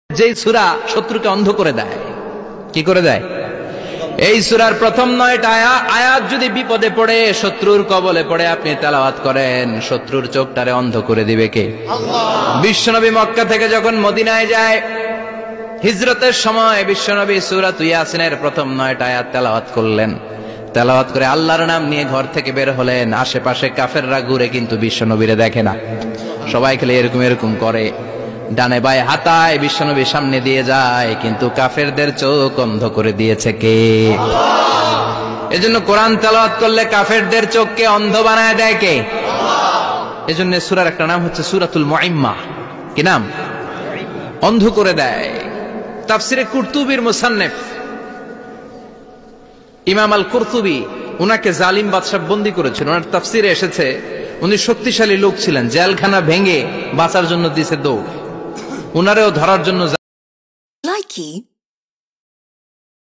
যেই সূরা শত্রুকে অন্ধ করে দেয়। কি করে দেয়? এই সূরার প্রথম 9টা আয়াত যদি বিপদে পড়ে, শত্রুর কবলে পড়ে আপনি তেলাওয়াত করেন, শত্রুর চোখটারে অন্ধ করে দিবে কে? আল্লাহ। বিশ্বনবী মক্কা থেকে যখন মদিনায় যায়, হিজরতের সময় বিশ্বনবী সূরাতুল ইয়াসিনের প্রথম 9টা আয়াত তেলাওয়াত করলেন। তেলাওয়াত করে আল্লাহর নাম নিয়ে ঘর থেকে বের হলেন। আশেপাশে কাফেররা ঘুরে কিন্তু বিশ্বনবীরে দেখে না, সবাই খেলে এরকম এরকম করে, ডানে বায়ে হাতায় বিশ্বনবীর সামনে দিয়ে যায়, কিন্তু কাফেরদের চোখ অন্ধ করে দিয়েছে কে? আল্লাহ। এজন্য কোরআন তেলাওয়াত করলে কাফেরদের চোখকে অন্ধ বানায় দেয় কে? আল্লাহ। এজন্য সূরার একটা নাম হচ্ছে সূরাতুল মুইম্মাহ। কি নাম? অন্ধ করে দেয়। তাফসিরে কুরতুবীর মুসান্নিফ ইমাম আল কুরতুবী, উনাকে জালিম বাদশা বন্দী করেছিল। ওনার তাফসিরে এসেছে উনি শক্তিশালী লোক ছিলেন, জেলখানা ভেঙে বাঁচার জন্য দিয়েছে দৌড়, উনারেও ধরার জন্য।